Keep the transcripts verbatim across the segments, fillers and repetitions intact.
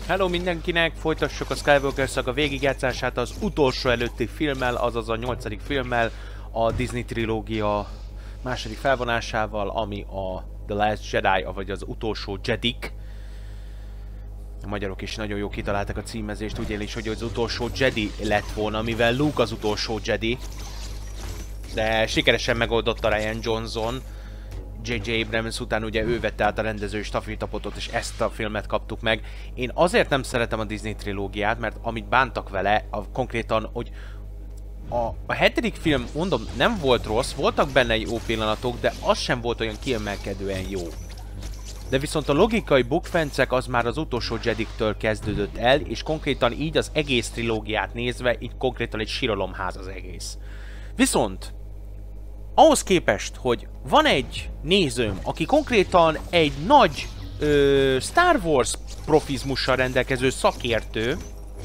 Hello mindenkinek, folytassuk a Skywalker szaga végigjátszását az utolsó előtti filmmel, azaz a nyolcadik filmmel, a Disney trilógia második felvonásával, ami a The Last Jedi, vagy az utolsó Jedik. A magyarok is nagyon jó kitaláltak a címezést, úgy is, hogy az utolsó Jedi lett volna, mivel Luke az utolsó Jedi. De sikeresen megoldotta Rian Johnson. J J Abrams után ugye ő vette át a rendezői stafétabotot, és ezt a filmet kaptuk meg. Én azért nem szeretem a Disney trilógiát, mert amit bántak vele, a, konkrétan, hogy a, a hetedik film, mondom, nem volt rossz, voltak benne jó pillanatok, de az sem volt olyan kiemelkedően jó. De viszont a logikai bukfencek az már az utolsó Jediktől kezdődött el, és konkrétan így az egész trilógiát nézve, így konkrétan egy síralomház az egész. Viszont ahhoz képest, hogy van egy nézőm, aki konkrétan egy nagy ö, Star Wars profizmussal rendelkező szakértő,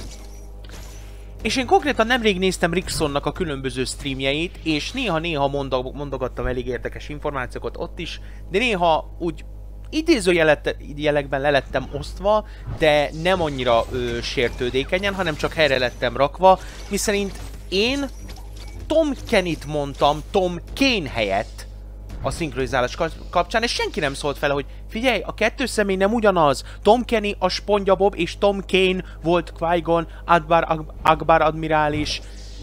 és én konkrétan nemrég néztem Ricksonnak a különböző streamjeit, és néha-néha mondog, mondogattam elég érdekes információkat ott is, de néha úgy idézőjelekben le lettem osztva, de nem annyira ö, sértődékenyen, hanem csak helyre lettem rakva, miszerint én Tom Kennyt mondtam Tom Kane helyett a szinkronizálás kapcsán, és senki nem szólt fel, hogy figyelj, a kettő személy nem ugyanaz. Tom Kenny a SpongeBob, és Tom Kane volt Qui-Gon, Akbar, Akbar admirális,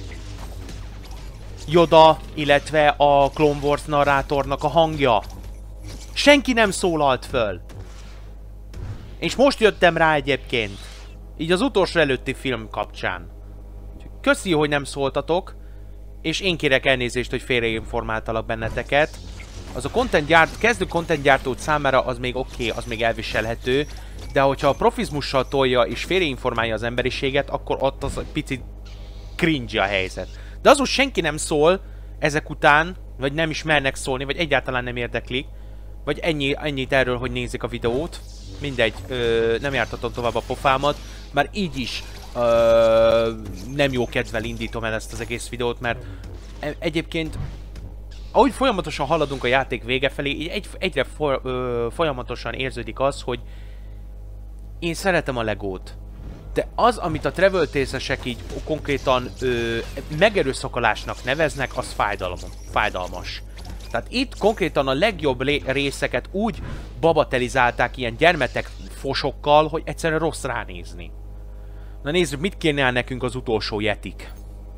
Yoda, illetve a Clone Wars narrátornak a hangja. Senki nem szólalt föl. És most jöttem rá egyébként. Így az utolsó előtti film kapcsán. Köszi, hogy nem szóltatok. És én kérek elnézést, hogy félreinformáltalak benneteket. Az a content gyárt, kezdő content gyártót számára az még oké, okay, az még elviselhető. De hogyha a profizmussal tolja és félreinformálja az emberiséget, akkor ott az picit cringe a helyzet. De azon senki nem szól ezek után, vagy nem is mernek szólni, vagy egyáltalán nem érdeklik. Vagy ennyi, ennyit erről, hogy nézik a videót. Mindegy, ö, nem jártatom tovább a pofámat, már így is ö, nem jó kedvel indítom el ezt az egész videót, mert egyébként ahogy folyamatosan haladunk a játék vége felé, így egy, egyre for, ö, folyamatosan érződik az, hogy én szeretem a Legót. De az, amit a travel-tészesek így konkrétan ö, megerőszakolásnak neveznek, az fájdalom, fájdalmas. Tehát itt konkrétan a legjobb részeket úgy babatelizálták ilyen gyermetek fosokkal, hogy egyszerűen rossz ránézni. Na nézzük, mit kéne nekünk az utolsó Jetik.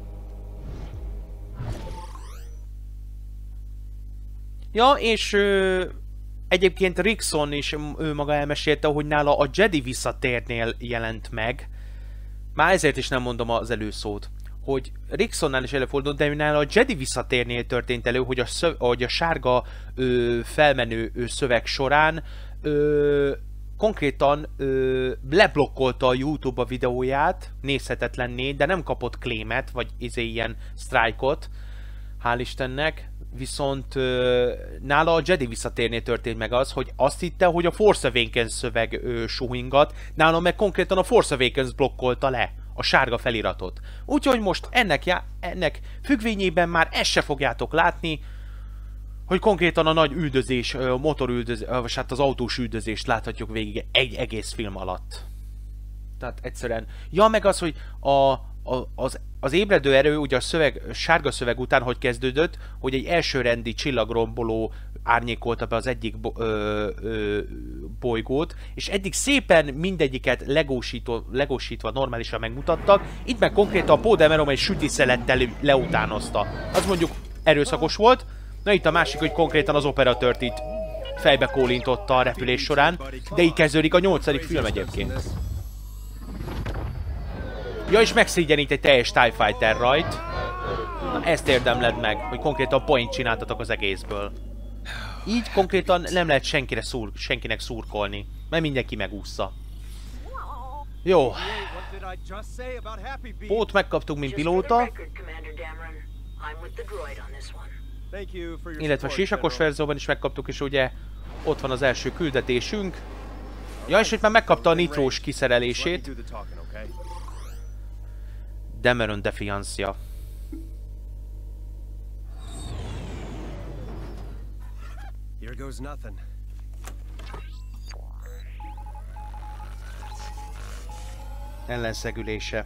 Ja, és ö, egyébként Rickson is ő maga elmesélte, hogy nála a Jedi visszatérnél jelent meg. Már ezért is nem mondom az előszót. Hogy Ricksonnál is előfordult, de nála a Jedi visszatérnél történt elő, hogy a, szöv, hogy a sárga ö, felmenő ö, szöveg során ö, konkrétan ö, leblokkolta a YouTube a videóját, nézhetetlenné, de nem kapott claimet, vagy izé ilyen strike-ot, hál' Istennek. Viszont ö, nála a Jedi visszatérnél történt meg az, hogy azt hitte, hogy a Force Awakens szöveg ö, suhingat, nála meg konkrétan a Force Awakens blokkolta le a sárga feliratot. Úgyhogy most ennek, já ennek függvényében már ezt se fogjátok látni, hogy konkrétan a nagy üldözés, a motorüldözés, vagy hát az autós üldözést láthatjuk végig egy egész film alatt. Tehát egyszerűen... Ja, meg az, hogy a, a, az, az ébredő erő, ugye a szöveg, sárga szöveg után hogy kezdődött, hogy egy elsőrendi csillagromboló árnyékolta be az egyik bo ö, ö, bolygót, és eddig szépen mindegyiket legósítva normálisan megmutattak, itt meg konkrétan a Poe Dameron egy sütiszelettel leutánozta. Az mondjuk erőszakos volt, na itt a másik, hogy konkrétan az operatőrt itt fejbe kólintotta a repülés során, de így kezdődik a nyolcadik film egyébként. Ja, és megszégyenít egy teljes TIE Fighter rajt. Na, ezt érdemled meg, hogy konkrétan point csináltatok az egészből. Így konkrétan nem lehet senkire szúr, senkinek szurkolni, mert mindenki megúszza. Jó. Pót megkaptunk, mint pilóta. Illetve a sisakos verzióban is megkaptuk, és ugye ott van az első küldetésünk. Ja, és itt már megkapta a nitrós kiszerelését. Dameron Defiancia. Here goes nothing. ellenszegülése.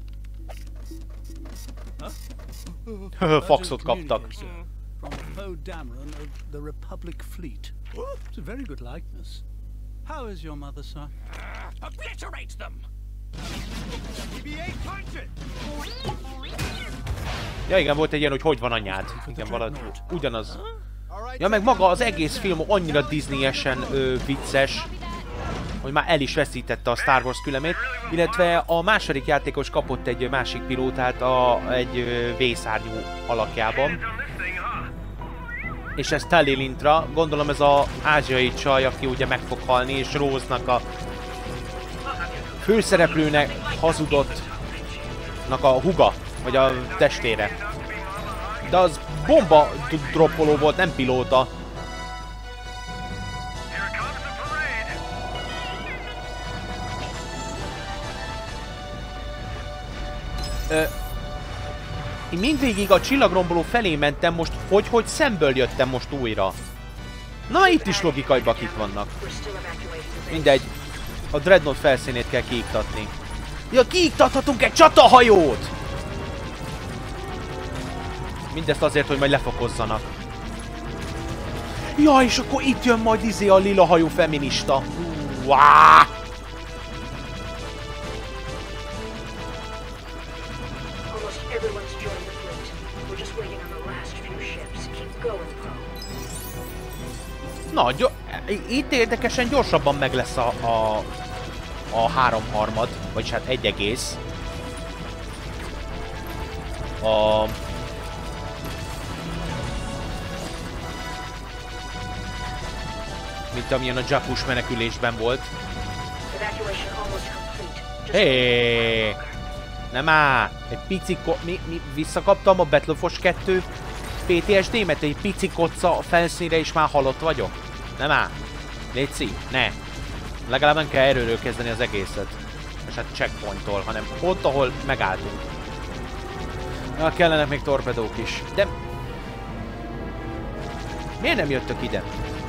Faxot kaptak. Poe Dameron of the Republic Fleet. It's a very good likeness. How is your mother, sir? Obliterate them! Ja igen, volt egy ilyen, hogy hogy van anyád. Igen, valahogy ugyanaz. Ja, meg maga az egész film annyira Disney-esen ö, vicces, hogy már el is veszítette a Star Wars külemét, illetve a második játékos kapott egy másik pilótát a, egy ö, vészárnyú alakjában. És ez Tully Lintra, gondolom ez az ázsiai csaj, aki ugye meg fog halni, és Rose-nak a főszereplőnek hazudottnak a huga, vagy a testvére. De az bomba droppoló volt, nem pilóta. Ö, én mindvégig a csillagromboló felé mentem, most hogy, hogy szemből jöttem most újra. Na, itt is logikai bakik vannak. Mindegy. A Dreadnought felszínét kell kiiktatni. Ja, kiiktathatunk egy csatahajót! Mindezt azért, hogy majd lefokozzanak. Ja, és akkor itt jön majd izé a lila hajó feminista. Uáááá! Na, itt érdekesen gyorsabban meg lesz a, a, a háromharmad, vagyis hát egy egész. A... mint amilyen a Jakkus menekülésben volt. Hé! Nem áll! Egy pici mi, mi visszakaptam a Battleforce kettő pé té es dé-met, egy pici kocca a felszínre és már halott vagyok. Nem áll! Léci, ne! Legalább nem kell erőről kezdeni az egészet. És hát checkpointtól, hanem ott, ahol megálltunk. Na, kellenek még torpedók is. De... miért nem jöttök ide?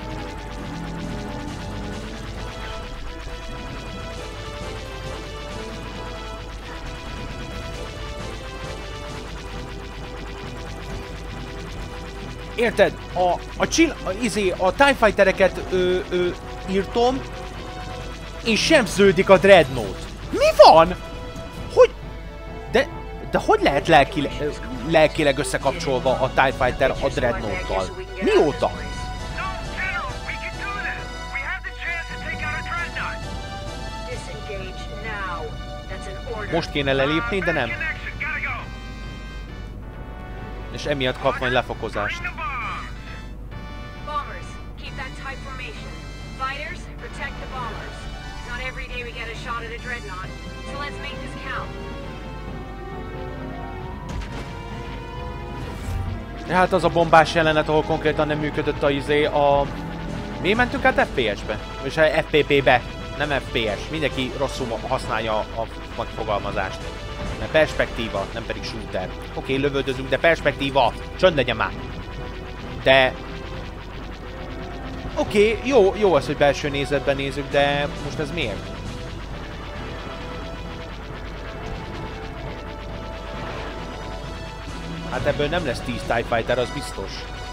Érted? A, a chill... A, izé, a TIE Fightereket ö, ö, írtom, és sem ződik a Dreadnought. Mi van? Hogy... De... De hogy lehet lelki, lelkileg összekapcsolva a TIE Fighter a Dreadnought-tal? Mióta? Most kéne lelépni, de nem. És emiatt kap majd lefokozást. Hát az a bombás jelenet, ahol konkrétan nem működött a izé, a... Mi mentünk át ef pé es-be? És ef pé pé-be, nem ef pé es. Mindenki rosszul használja a megfogalmazást. Mert perspektíva, nem pedig shooter. Oké, okay, lövöldözünk, de perspektíva! Csönd legyen már! De... Oké, okay, jó, jó az, hogy belső nézetben nézzük, de most ez miért? Hát ebből nem lesz tíz TIE Fighter, az biztos.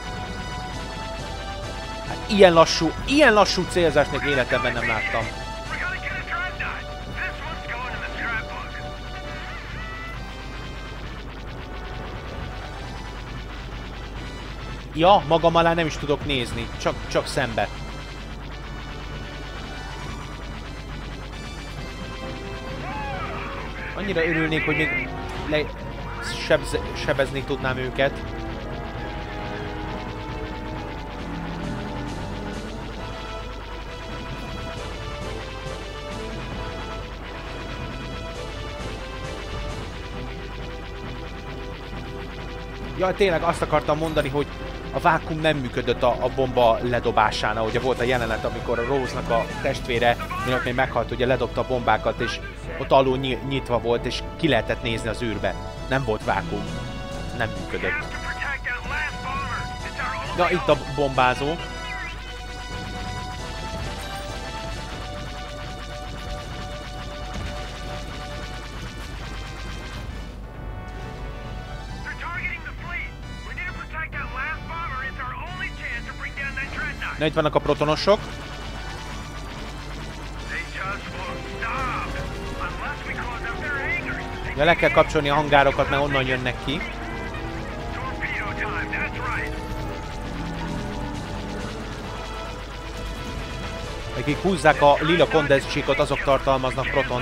Hát ilyen lassú, ilyen lassú célzást még életemben nem láttam. Ja, magam alá nem is tudok nézni, csak, csak szembe. Annyira örülnék, hogy még le... Sebz, sebezni tudnám őket. Ja, tényleg azt akartam mondani, hogy a vákum nem működött a, a bomba ledobásánál. Ugye volt a jelenet, amikor a Rose-nak a testvére, minek még meghalt, ugye ledobta a bombákat, és ott alul nyitva volt, és ki lehetett nézni az űrbe. Nem volt vákum. Nem működött. Ja, itt a bombázó. Na, itt vannak a protonosok. Ja, le kell kapcsolni a hangárokat, mert onnan jönnek ki. Akik húzzák a lila kondenzcsíkot, azok tartalmaznak protont.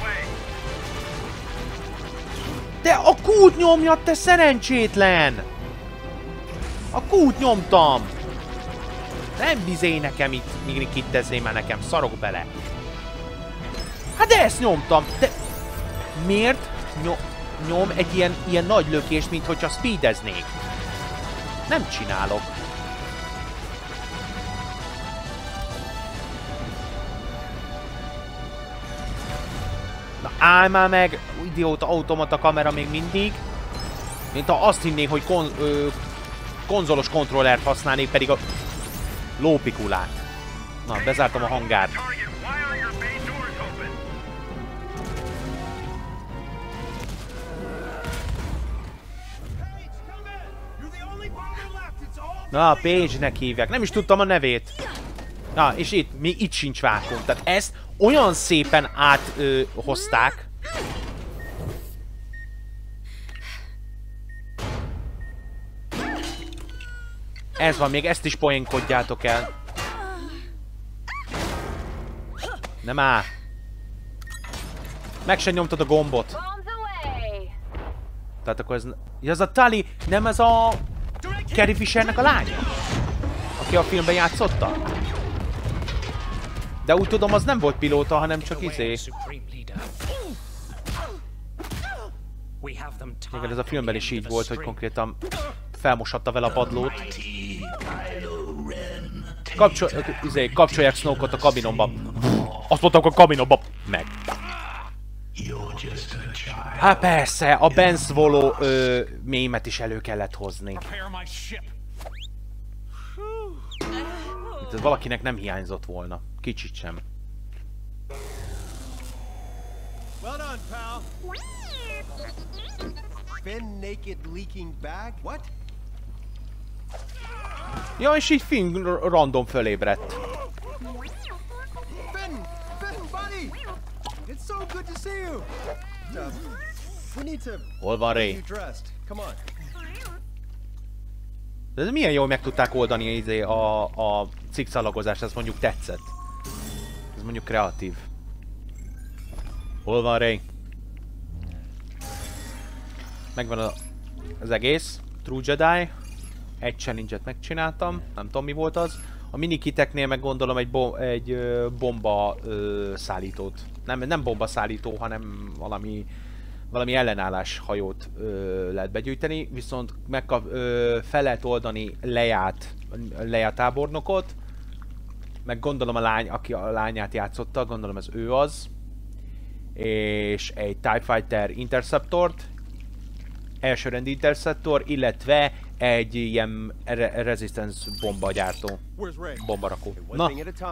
De a kút nyomja, te szerencsétlen! A kút nyomtam! Nem bizé nekem itt, míg kittezzé már nekem, szarok bele. Hát de ezt nyomtam, de... Miért nyom, nyom egy ilyen, ilyen nagy lökést, mint hogyha speedeznék? Nem csinálok. Na állj már meg, idióta automata kamera még mindig. Mint ha azt hinnék, hogy kon, ö, konzolos kontrollert használnék, pedig a lópikulát. Na, bezártam a hangárt. Na, Paige-nek hívják. Nem is tudtam a nevét. Na, és itt, még itt sincs vákum. Tehát ezt olyan szépen áthozták. Ez van, még ezt is poénkodjátok el. Nem áll. Meg sem nyomtad a gombot. Tehát akkor ez... Ja, ez a Tali, nem ez a... Carrie Fishernek a lánya? Aki a filmben játszotta? De úgy tudom, az nem volt pilóta, hanem csak izé. Igen, ez a filmben is így volt, hogy konkrétan felmosatta vele a padlót. Kapcsol, izé, kapcsolják Snoke-ot a kabinomba. Azt mondtam, a kabinomba meg. Hát persze, a Ben Swallow ö, mémet is elő kellett hozni. Itt ez valakinek nem hiányzott volna. Kicsit sem. Well done, pal. Finn naked leaking bag? What? Ja, és így Finn random fölébredt. Finn! Finn, buddy! It's so good to see you! Uh, we need to Hol van Ray? get you dressed. Come on. De ez milyen jól meg tudták oldani izé a, a cikszalagozást, ez mondjuk tetszett. Ez mondjuk kreatív. Hol van Ray? Megvan a, az egész. True Jedi. Egy challenge-et megcsináltam. Nem tudom mi volt az. A minikiteknél meg gondolom egy, bo egy ö, bomba ö, szállítót. Nem, nem bomba szállító, hanem valami, valami ellenállás hajót ö, lehet begyűjteni. Viszont megkap, ö, fel lehet oldani Leiát, Leia tábornokot. Meg gondolom a lány, aki a lányát játszotta, gondolom ez ő az. És egy TIE Fighter Interceptort. Elsőrendi Interceptor, illetve egy ilyen re resistance bomba gyártó. Bombarakó. Na!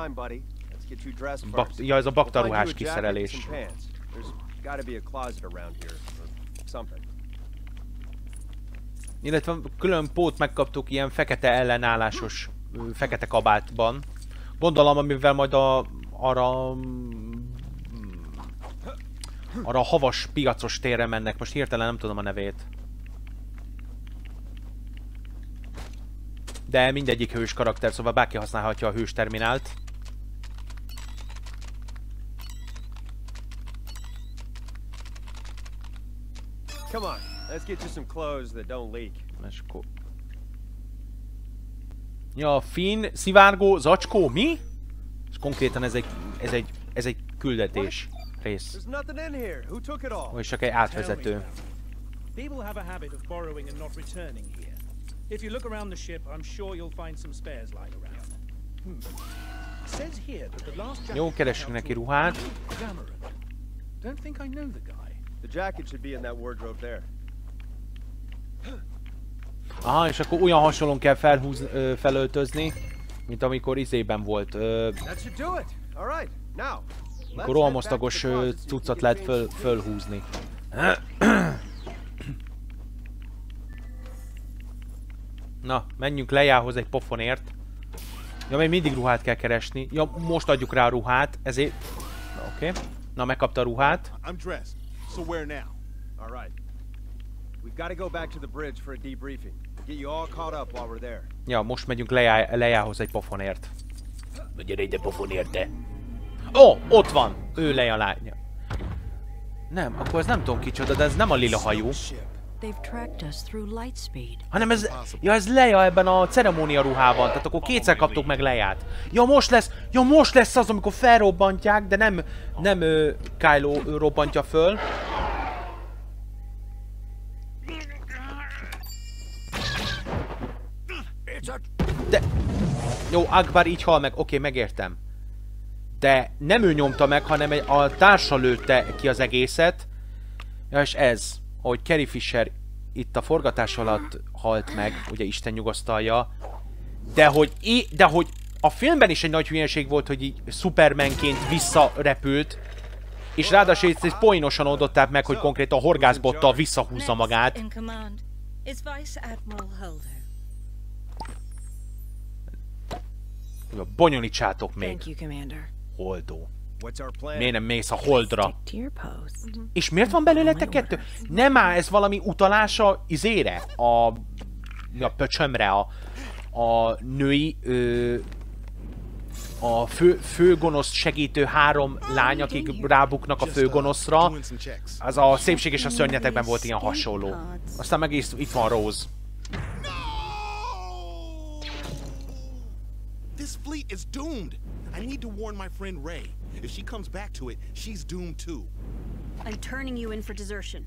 Bak ja, ez a baktaruhás kiszerelés. Illetve külön pót megkaptuk ilyen fekete ellenállásos, fekete kabátban. Gondolom, amivel majd a, arra, arra a havas piacos térre mennek. Most hirtelen nem tudom a nevét. De mindegyik hős karakter, szóval bárki használhatja a hős terminált. Come on, let's get you some clothes that don't leak. És akkor... Ja, Finn, szivárgó, zacskó, mi? És konkrétan ez egy, ez egy, ez egy küldetés rész. Vagy csak egy átvezető. People have a habit of borrowing and not returning here. If you look around the ship, I'm sure you'll find some spares lying around. Hmm. Says here that the last jacket. Jó, keressünk neki ruhát. Don't think I know the guy. The jacket should be in that wardrobe there. Aha, és akkor olyan hasonlón kell felhúz, ö, felöltözni, mint amikor izében volt. Ö, amikor rohamosztagos cuccot lehet föl, fölhúzni. Na, menjünk Leiához egy pofonért. Ja, még mindig ruhát kell keresni. Ja, most adjuk rá a ruhát, ezért... Oké. Okay. Na, megkapta a ruhát. I'm dressed. So where now? All right. We've got to go back to the bridge for a debriefing. Get you all caught up while we're there. Ja, most megyünk Leia, Leiához egy pofonért. Gyere ide pofonért, te. Ó, oh, ott van! Ő Leia lánya. Nem, akkor ez nem tudom kicsoda, de ez nem a lila hajú. Hanem ez... Ja, ez Leia ebben a ceremónia ruhában, tehát akkor kétszer kaptuk meg Leiát. Ja, most lesz... Ja, most lesz az, amikor felrobbantják, de nem... Nem ö, Kylo ö, robbantja föl. De... Jó, Akbar így hal meg, oké, okay, megértem. De nem ő nyomta meg, hanem a társa lőtte ki az egészet. Ja, és ez, hogy Carrie Fisher itt a forgatás alatt halt meg, ugye Isten nyugasztalja. De hogy, de hogy a filmben is egy nagy hülyeség volt, hogy így Supermanként visszarepült. És ráadásul ezt poénosan oldották meg, hogy konkrétan a horgászbottal visszahúzza magát. Bonyolítsátok még. Holdó. Miért nem mész a Holdra? És miért van belőletek kettő? Nem áll, ez valami utalása izére? A... a pöcsömre, a... a női... Ö, a fő, főgonosz segítő három lány, akik rábuknak a főgonoszra. Az a Szépség és a Szörnyetekben volt ilyen hasonló. Aztán meg is, itt van Rose. This fleet is doomed. I need to warn my friend Rey. If she comes back to it, she's doomed too. I'm turning you in for desertion.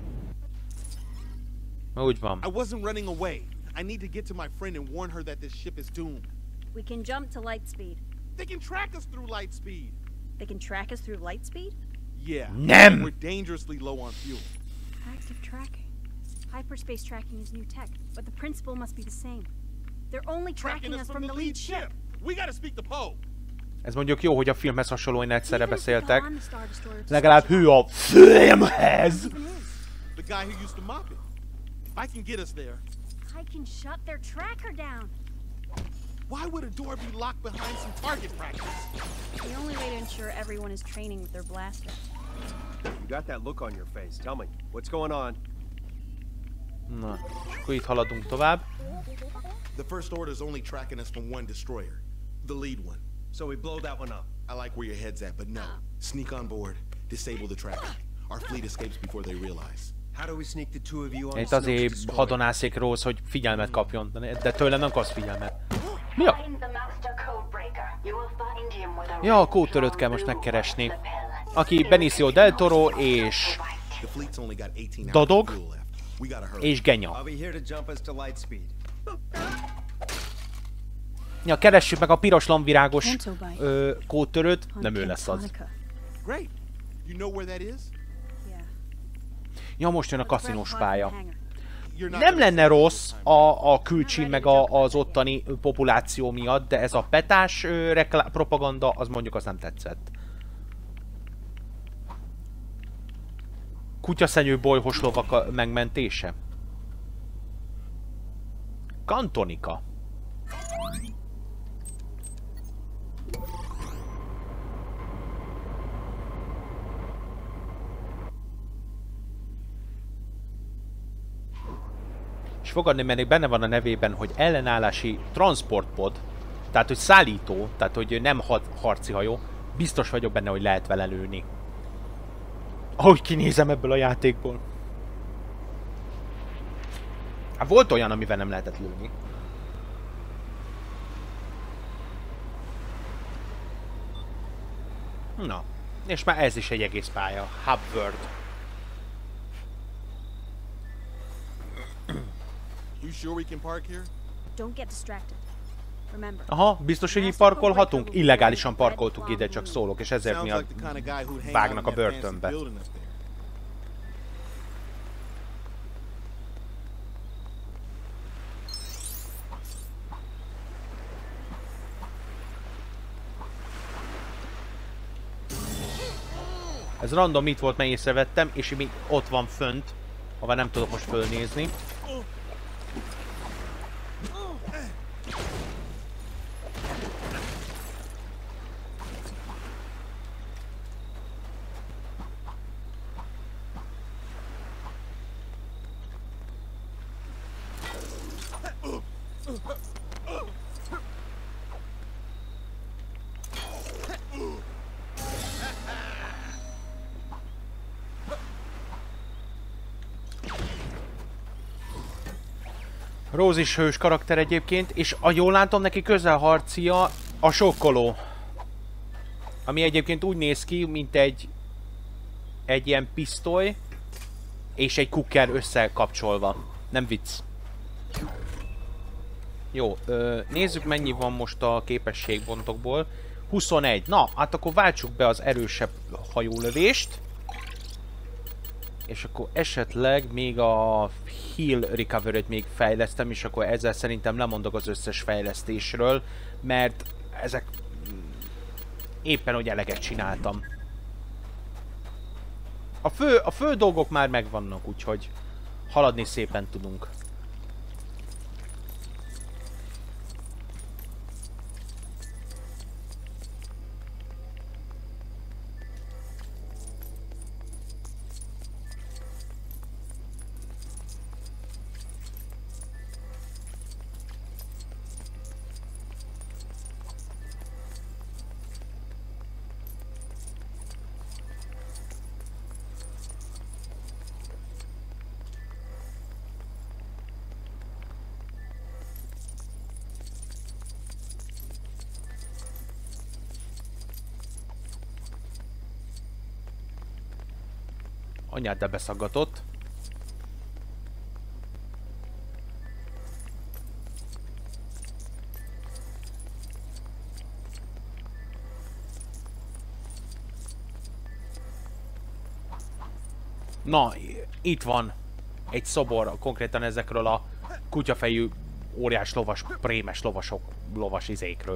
Úgy van. I wasn't running away. I need to get to my friend and warn her that this ship is doomed. We can jump to Lightspeed. They can track us through Lightspeed. They can track us through Lightspeed? Yeah. Nem. We're dangerously low on fuel. Active tracking. Hyperspace tracking is new tech, but the principle must be the same. They're only tracking us from the lead ship. We gotta speak the Poe. Ez mondjuk jó, hogy a filmhez hasonlóan egyszerre beszéltek. Legalább hű a filmhez! The guy who used to mop it. If I can get us there. I can shut their tracker down. Why would a door be locked behind some target practice? The only way to ensure everyone is training with their blaster. You got that look on your face. Tell me, what's going on? Na, akkor itt haladunk tovább. The First Order's only tracking us from one destroyer. The lead one. So we blow that one up. I like where your head's at, but no. Sneak on board. Disable the tracker. Our fleet escapes before they realize. How do we sneak the two of you on? Itt azért hadonászik Rose, hogy figyelmet kapjon, de tőlem nem kapsz figyelmet. Mi a? Ja, a kódtörőt kell most megkeresni. Aki Benicio del Toro és... Dadog és Genya. Ja, keressük meg a piros lombvirágos ö, kódtörőt, nem ő lesz az. Ja, most jön a kaszinós pálya. Nem lenne rossz a, a külcsin meg a, az ottani populáció miatt, de ez a petás ö, reklá- propaganda, az mondjuk az nem tetszett. Kutyaszenyő bolyhos lovak megmentése. Kantonika. És fogadni, mert benne van a nevében, hogy ellenállási transportpod, tehát hogy szállító, tehát hogy nem harci hajó, biztos vagyok benne, hogy lehet vele lőni. Ahogy kinézem ebből a játékból. Hát volt olyan, amivel nem lehetett lőni. Na, és már ez is egy egész pálya. Hub World. You sure we can park here? Don't get distracted. Remember. Aha, biztos, hogy így parkolhatunk? Illegálisan parkoltuk ide, csak szólok, és ezért miatt vágnak a börtönbe. Ez random itt volt, mert észrevettem, és még ott van fönt, ahová nem tudok most fölnézni. Rose is hős karakter egyébként, és a jól látom, neki közelharcia a sokkoló. Ami egyébként úgy néz ki, mint egy egy ilyen pisztoly és egy kukker összekapcsolva. Nem vicc. Jó, ö, nézzük mennyi van most a képességbontokból. huszonegy. Na, hát akkor váltsuk be az erősebb hajólövést. És akkor esetleg még a heal recovery-t még fejlesztem, és akkor ezzel szerintem lemondok az összes fejlesztésről, mert ezek éppen hogy eleget csináltam. A fő, a fő dolgok már megvannak, úgyhogy haladni szépen tudunk. Anyád, de beszaggatott. Na, itt van egy szobor, konkrétan ezekről a kutyafejű óriás lovas, prémes lovasok, lovas izékről.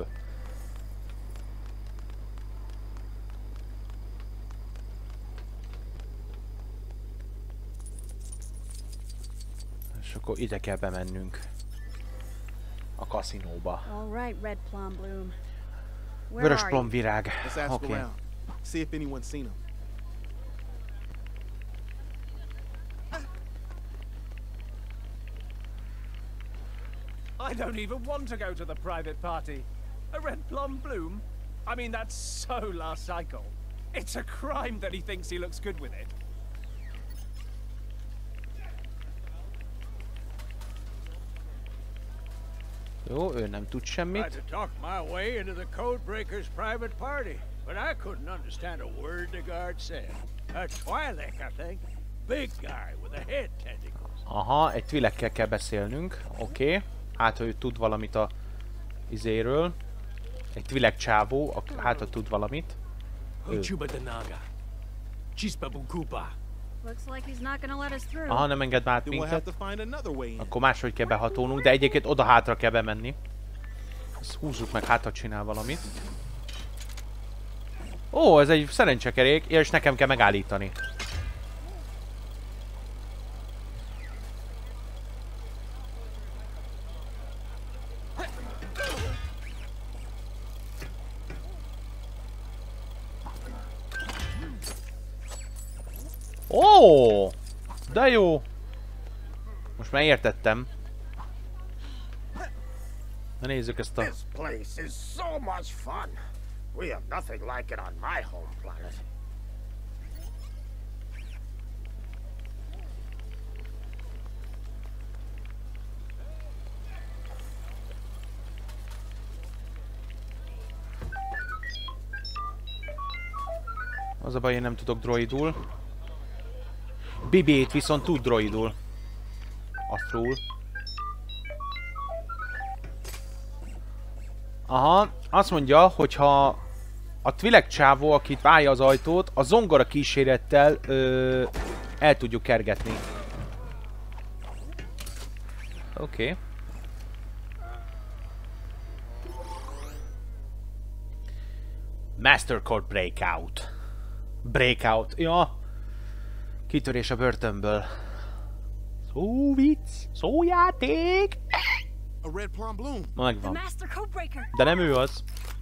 És akkor ide kell bemennünk. A kaszinóba. All right, Red Plum Bloom. Where Vörös are you? plomvirág. Let's ask Oké. around. See if anyone's seen him. I don't even want to go to the private party. A Red Plum Bloom? I mean, that's so last cycle. It's a crime that he thinks he looks good with it. Jó, ő nem tud Tried semmit. to talk my way into the Codebreaker's private party, but I couldn't understand a word the guard said. A Twi'lek, I think. Big guy with a head tentacles. Aha, egy Twi'lekkel kell beszélnünk. Oké. Okay. Hát, hogy ő tud valamit a izéről. Egy Twi'lek csávó, a, hát, hogy tud valamit. Ő. Looks like he's not gonna let us through. Aha, nem enged át Then we'll have minket. to find another way in. Akkor máshogy kell behatolnunk, de egyébként oda-hátra kell bemenni. Ezt húzzuk meg, hát ha csinál valamit. Ó, ez egy szerencsekerék, és nekem kell megállítani. Ó, de jó. Most már értettem. Na nézzük ezt a... This place is so much fun. We have nothing like it on my home planet. Az a baj, én nem tudok droidul. Bibét viszont tud droidul. Asztrul. Aha, azt mondja, hogyha a Twi'lek csávó, akit állja az ajtót, a zongora kísérettel ö, el tudjuk kergetni. Oké. Okay. Master Code Breakout. Breakout. Ja. Kitörés a börtönből. Szó vicc. Szó játék. A Red Plum Bloom. Na The megvan. Master Codebreaker. De nem ő az.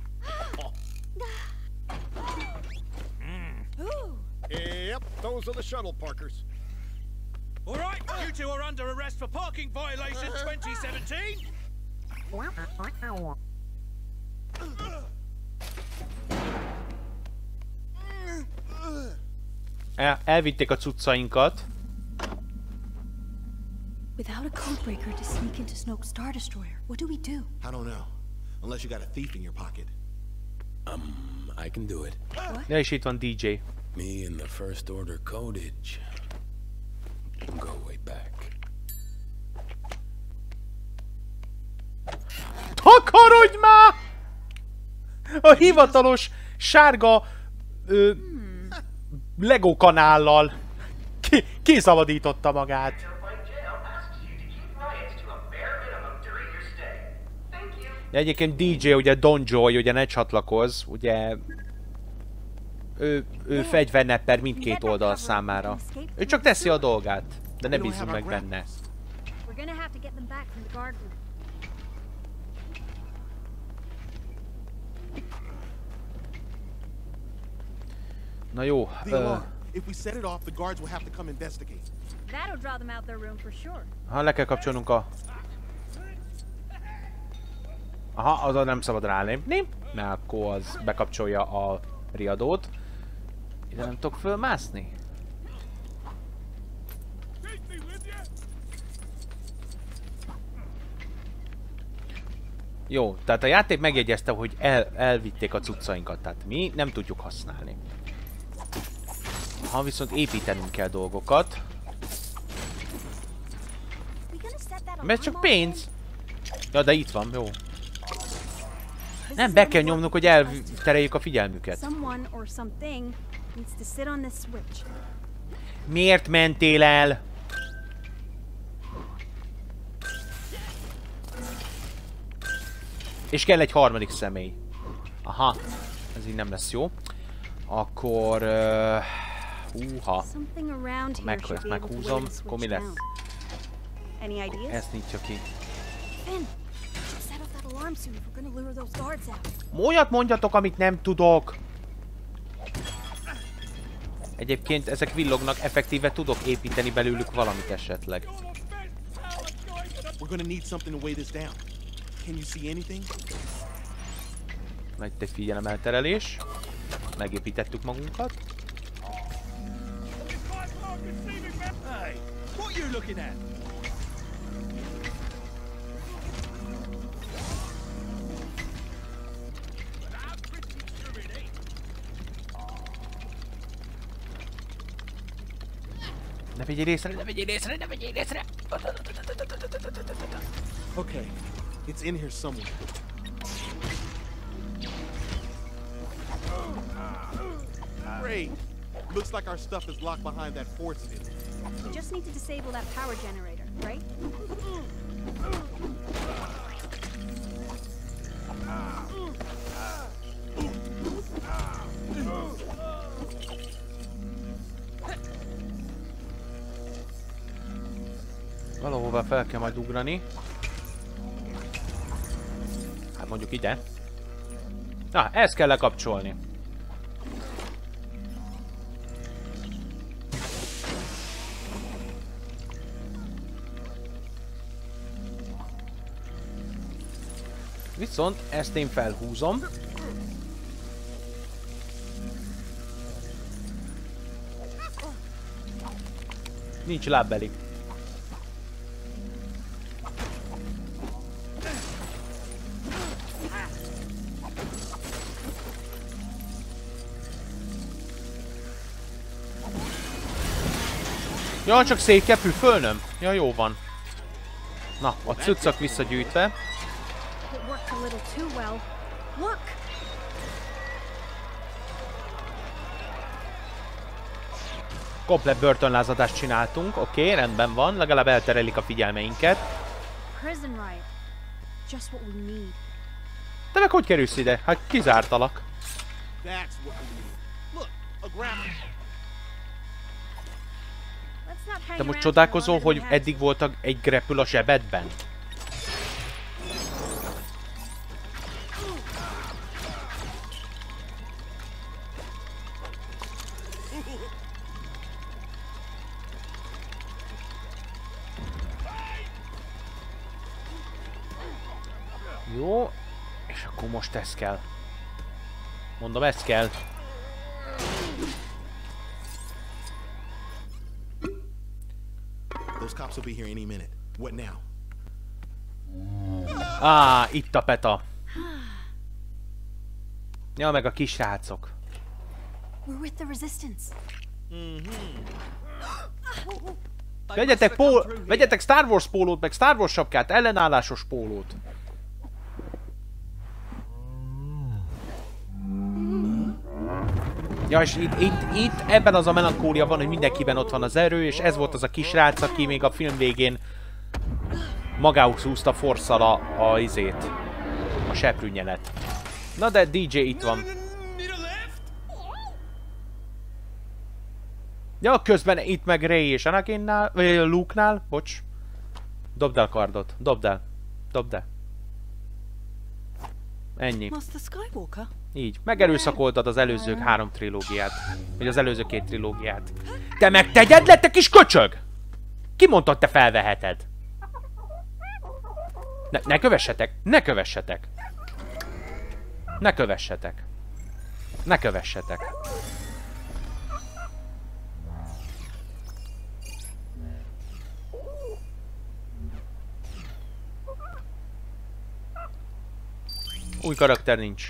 Ooh. Yep, those are the shuttle parkers. All right, you two are under arrest for parking violation twenty seventeen. El, elvitték a cuccainkat. Without a codebreaker to sneak into Snoke's Star Destroyer, what do we do? I don't know. Unless you got a thief in your pocket. Um, I can do it. Ja, és itt van dé dzsé. Me and the First Order codage go way back. Takarodj már! A hivatalos sárga ö, Lego kanállal ki, kiszabadította magát. De egyébként dé dzsé, ugye Don Joy, ugye ne csatlakoz, ugye ő, ő fegyvernepper mindkét oldal számára. Ő csak teszi a dolgát, de ne bízzunk meg benne. We're gonna have to get them back from the guard room. Na jó, The ö, alarm. If we set it off, the guards will have to come investigate. That'll draw them out their room for sure. ha le kell kapcsolnunk a... Aha, azon nem szabad rálépni, mert akkor az bekapcsolja a riadót. Ide nem tudok fölmászni? Jó, tehát a játék megjegyezte, hogy el, elvitték a cuccainkat, tehát mi nem tudjuk használni. Ha viszont építenünk kell dolgokat. Mert csak pénz. Ja, de itt van, jó. Nem, be kell nyomnunk, hogy eltereljük a figyelmüket. Someone or something needs to sit on this switch. Miért mentél el? És kell egy harmadik személy. Aha, ez így nem lesz jó. Akkor... Uh, húha. Something around here Meg, should be able to meghúzom, wiggle the akkor mi switch lesz? down. Any ideas? Ezt nyitja ki. Finn, should set off that alarm soon if we're gonna lure those guards out. Olyat mondjatok, amit nem tudok. Egyébként ezek villognak, effektíve tudok építeni belőlük valamit esetleg. We're gonna need something to weigh this down. Can you see anything? Megy egy figyelemelterelés. Megépítettük magunkat. Hey, what you looking at? Ne vegyél észre, ne vegyél észre, ne vegyél észre! Okay, it's in here somewhere. Great. Looks like our stuff is locked behind that force field. We just need to disable that power generator, right? Valahova fel kell majd ugrani. Hát mondjuk ide. Na, ezt kell lekapcsolni. Viszont ezt én felhúzom. Nincs lábbeli. Ja, csak szétkepül fölnöm. Ja, jó van. Na, a cuccak visszagyűjtve. It worked a little too well. Look! Komplett börtönlázadást csináltunk. Oké, okay, rendben van. Legalább elterelik a figyelmeinket. Prison riot. Just what we need. Te meg hogy kerülsz ide? Hát kizártalak. That's what we need. Look, a grapple. Let's not hang Te most around csodálkozol, for longer hogy than we eddig voltak egy grapple a zsebedben? Jó. És akkor most ez kell. Mondom, ez kell. Those cops will be here any minute. What now? Á, itt a peta. Ja, meg a kisrácok. We're with the resistance. Vegyetek, pól... Vegyetek Star Wars pólót, meg Star Wars sapkát, ellenállásos pólót. Ja, és itt, itt, itt ebben az a melankólia van, hogy mindenkiben ott van az erő, és ez volt az a kisrác, aki még a film végén magához húzta forszal a, a izét, a seprűnyelet. Na de dé dzsé itt van. Ja, közben itt meg Rey és Anakinnál, vagy Luke-nál, bocs. Dobd el kardot, dobd el, dobd el. Ennyi. Master Skywalker? Így. Megerőszakoltad az előző három trilógiát. Vagy az előző két trilógiát. Te megtegyed, lett a kis köcsög! Ki mondta, hogy te felveheted? Ne, ne kövessetek! Ne kövessetek! Ne kövessetek! Ne kövessetek! Új karakter nincs.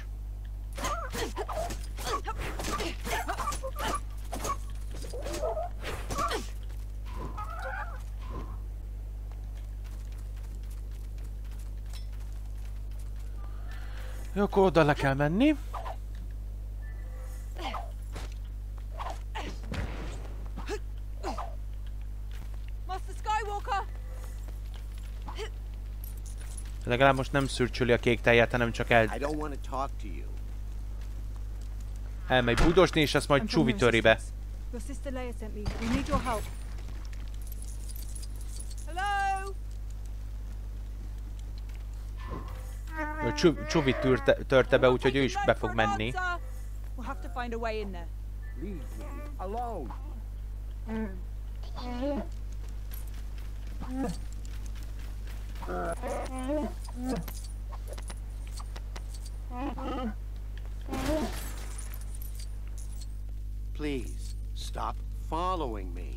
Jó, akkor oda le kell menni. Master Skywalker! Legalább most nem szürcsöli a kék tejet, hanem csak el... elmegy budosni, és azt majd csúvi törébe. Your sister Leia sent me. We need your help. Hello? Ő Csu- csúvi törte, törte be, úgyhogy ő is be fog menni. We'll have to find a way in there. Leave me alone. Please, stop following me.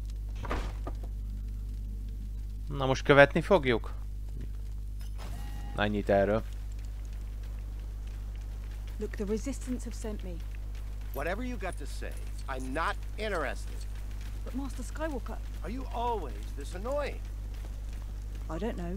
Na most követni fogjuk? Annyit erről. Look, the resistance have sent me. Whatever you got to say, I'm not interested. But Master Skywalker, Are you always this annoying? I don't know.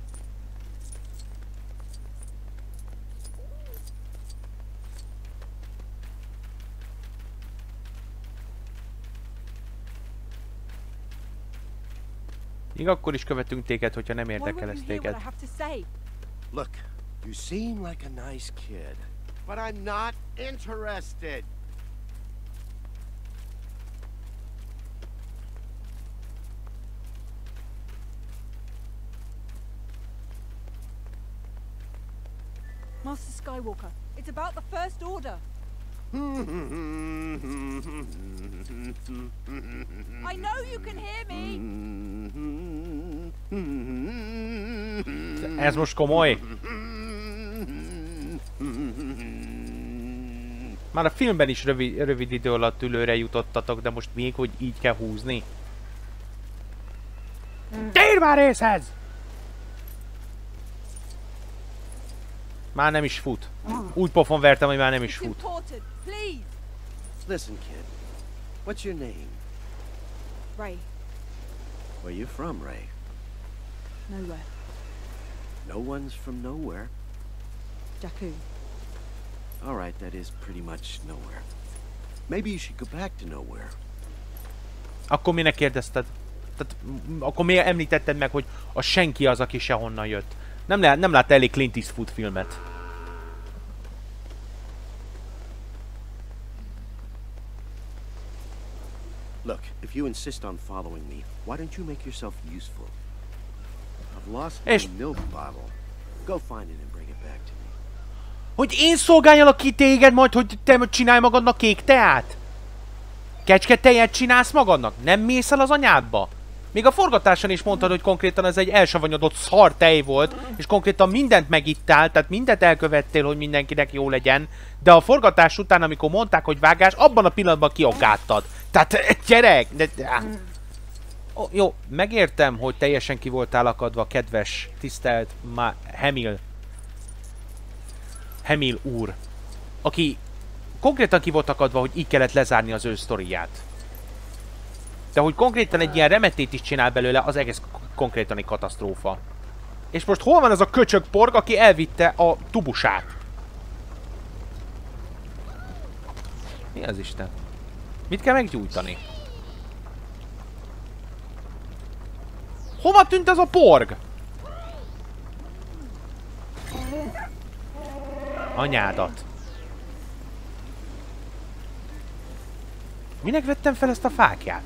Még akkor is követünk téged, hogyha nem érdekel ez téged. Look, you seem like a nice kid, but I'm not interested. Master Skywalker, it's about the First Order. I know you can hear me. Ez most komoly? Már a filmben is rövid, rövid idő alatt ülőre jutottatok, de most még hogy így kell húzni. Térj már részhez! Már nem is fut. Úgy pofon vertem, hogy már nem is fut. Listen, kid. What's your name? Rey. Where you from, Rey? Nowhere. No one's from nowhere. Jakku. All right, that is pretty much nowhere. Maybe you should go back to nowhere. Akkor minek kérdezted? Tehát, akkor miért említetted meg, hogy a senki az, aki sehonnan jött? Nem, le, nem látta elég Clint Eastwood filmet. Look, if you insist on following me, why don't you make yourself useful? I've lost my milk bottle. Go find it and bring it back to me. Hogy én szolgáljalak ki téged majd, hogy te csinálj magadnak kék teát? Kecske tejet csinálsz magadnak? Nem mész el az anyádba? Még a forgatáson is mondtad, hogy konkrétan ez egy elsavanyodott szar tej volt, és konkrétan mindent megittál, tehát mindent elkövettél, hogy mindenkinek jó legyen, de a forgatás után, amikor mondták, hogy vágás, abban a pillanatban kiokádtad. Tehát gyerek! De, de, oh, jó, megértem, hogy teljesen ki voltál akadva, kedves, tisztelt Ma Hamill. Hamill úr, aki konkrétan ki volt akadva, hogy így kellett lezárni az ő sztoriát. De hogy konkrétan egy ilyen remetét is csinál belőle, az egész konkrétan egy katasztrófa. És most hol van az a köcsög porg, aki elvitte a tubusát? Mi az Isten? Mit kell meggyújtani? Hova tűnt ez a porg? Anyádat. Minek vettem fel ezt a fákját?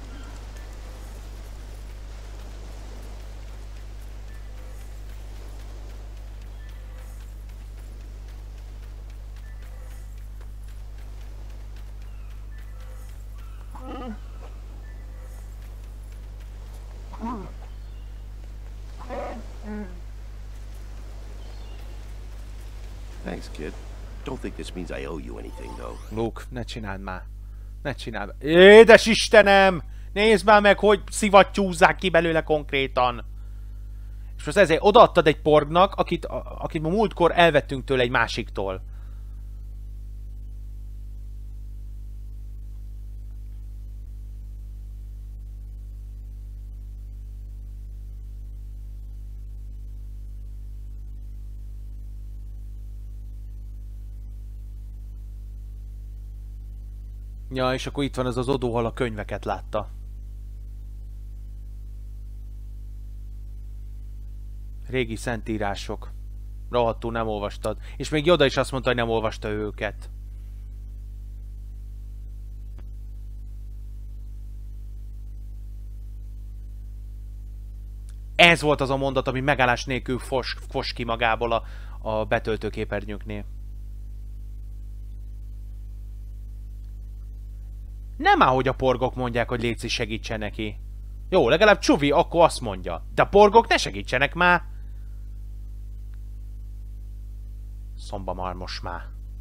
Thanks, kid. Don't think this means I owe you anything, though. Luke, ne csináld már. Ne csináld. Édes Istenem! Nézd már meg, hogy szivattyúzzák ki belőle konkrétan. És most ezért odaadtad egy porgnak, akit, a, akit ma múltkor elvettünk tőle egy másiktól. Ja, és akkor itt van ez az Odo, ahol a könyveket látta. Régi szentírások. Rohadtul nem olvastad. És még Yoda is azt mondta, hogy nem olvasta őket. Ez volt az a mondat, ami megállás nélkül fos, fos ki magából a, a betöltőképernyőknél. Nem áll, hogy a porgok mondják, hogy léci segítsen neki. Jó, legalább Csuvi akkor azt mondja. De a porgok ne segítsenek már! Szomba marmos már.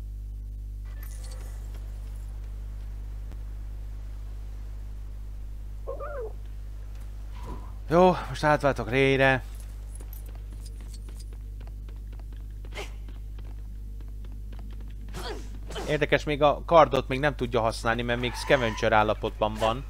Jó, most átváltok Rayre. Érdekes, még a kardot még nem tudja használni, mert még scavenger állapotban van.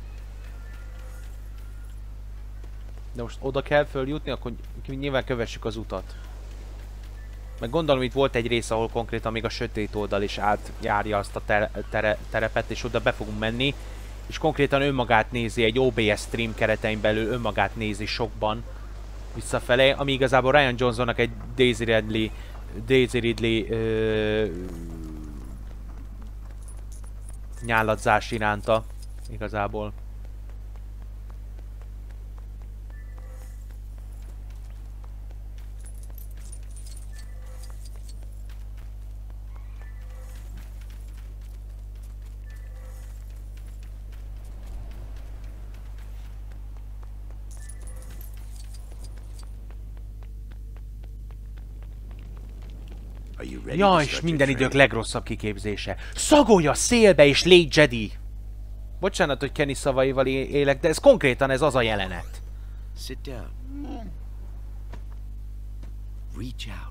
De most oda kell följutni, akkor nyilván kövessük az utat. Meg gondolom, itt volt egy rész, ahol konkrétan még a sötét oldal is átjárja azt a tere tere terepet, és oda be fogunk menni. És konkrétan önmagát nézi, egy o bé es stream keretein belül önmagát nézi sokban visszafelé, ami igazából Ryan Johnsonnak egy Daisy Ridley, Daisy Ridley ö, nyálladzás iránta igazából. Ja, és minden idők legrosszabb kiképzése. Szagolj a szélbe és légy Jedi! Bocsánat, hogy Kenny szavaival élek, de ez konkrétan ez az a jelenet. Sit down. Reach out.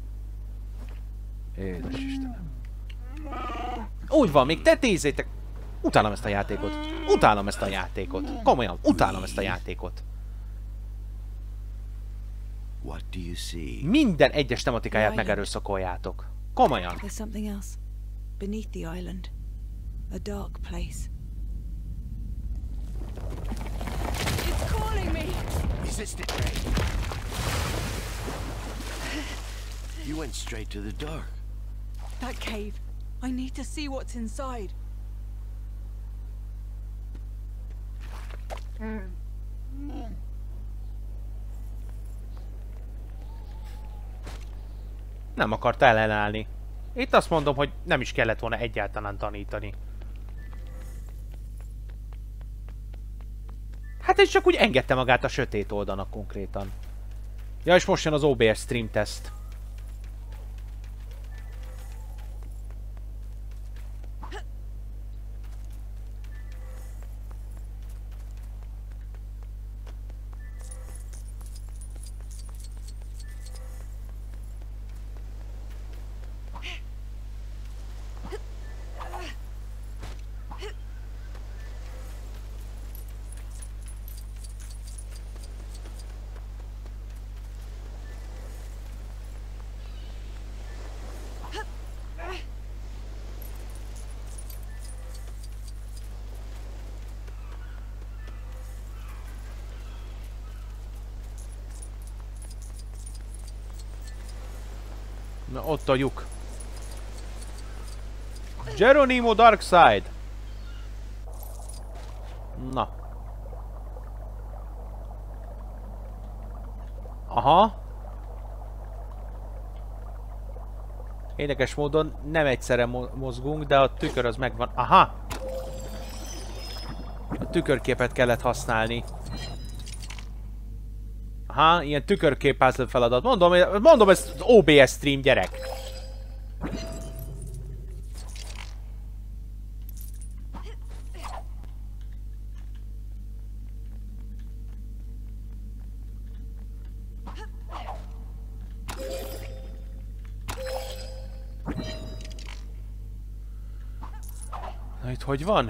Édes Istenem. Úgy van, még te tézzétek. Utálom ezt a játékot. Utálom ezt a játékot. Komolyan, utálom ezt a játékot. What do you see? Minden egyes tematikáját megerőszakoljátok. Komolyan. There's something else. Beneath the island. A dark place. It's calling me. Resist it, Ray. You went straight to the dark. That cave. I need to see what's inside. Nem akart ellenállni. Itt azt mondom, hogy nem is kellett volna egyáltalán tanítani. Hát Hát és csak úgy engedte magát a sötét oldalnak konkrétan. Ja, és most jön az o bé es stream test. Na, ott a lyuk. Geronimo Darkside. Na. Aha. Érdekes módon nem egyszerre mo mozgunk, de a tükör az megvan. Aha. A tükörképet kellett használni. Aha, ilyen tükörkép puzzle feladat. Mondom, mondom, ez az o bé es stream, gyerek. Na itt hogy van?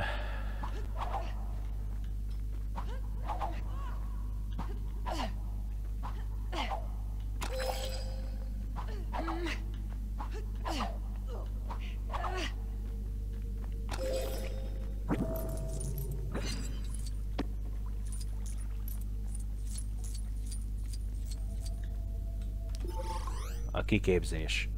A kiképzés.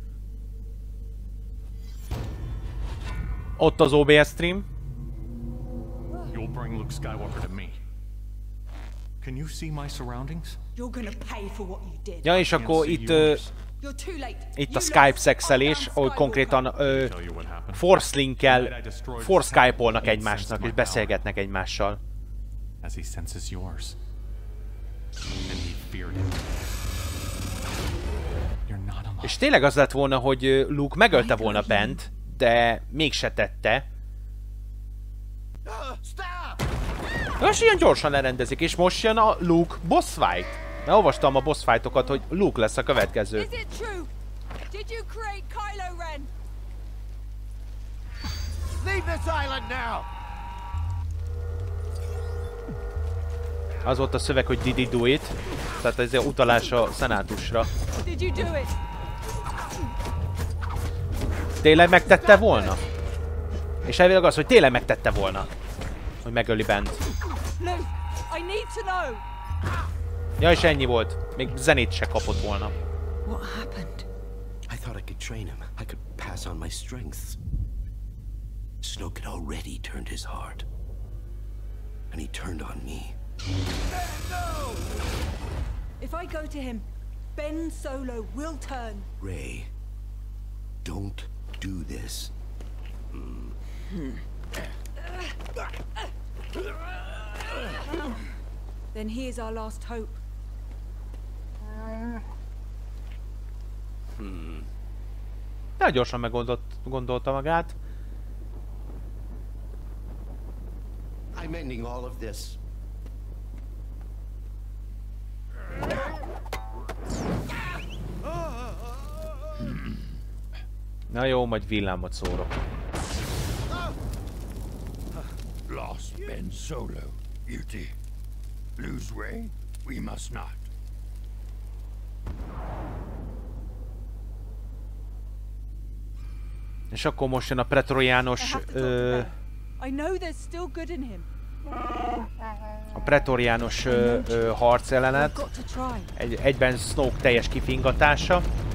Ott az o bé es stream. You'll bring Luke Skywalker to me. Can you see my surroundings? You're gonna pay for what you did. Ja, és akkor itt uh, itt a Skype szexelés, ahol konkrétan uh, Force Link-kel, Force Skype-olnak egymásnak és beszélgetnek egymással. As he senses yours. And he feared it. És tényleg az lett volna, hogy Luke megölte volna Bent, de mégse tette. És ilyen gyorsan lerendezik, és most jön a Luke boss fight. Mert olvastam a boss fightokat, hogy Luke lesz a következő. Az volt a szöveg, hogy did he do it? Tehát ez egy utalás a szenátusra. Tényleg megtette volna? És elvileg az, hogy tényleg megtette volna, hogy megöli Bent. Ja, és ennyi volt. Még zenét se kapott volna. What happened? I thought I could train him. I could pass on my strengths. Snoke had already turned his heart. And he turned on me. If I go to him, Ben Solo will turn. Rey, don't do this. Mm. Hmm. Then here's our last hope. Hmm. De gyorsan meggondolta magát. I'm ending all of this. Na jó, majd villámot szórok. Lost Ben Solo, beauty. Lose Rey? We must not. És akkor most jön a pretoriános... Ö, a pretoriános ö, ö, harcjelenet. Egy, egyben Snoke teljes kifingatása.